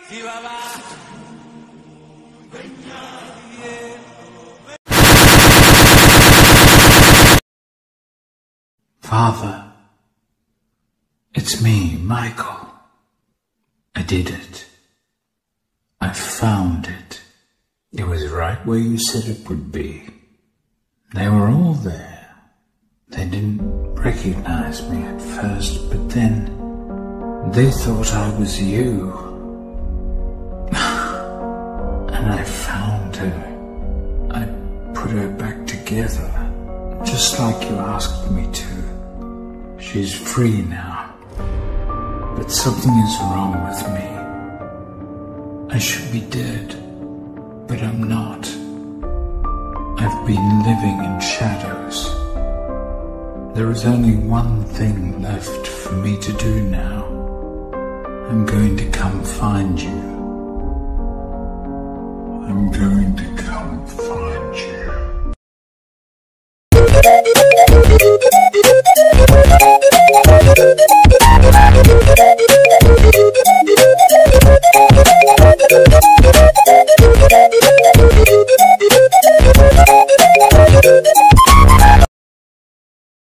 Father, it's me, Michael. I did it. I found it. It was right where you said it would be. They were all there. They didn't recognize me at first, but then they thought I was you. And I found her. I put her back together, just like you asked me to. She's free now. But something is wrong with me. I should be dead, but I'm not. I've been living in shadows. There is only one thing left for me to do now. I'm going to come find you. I'm going to come find you.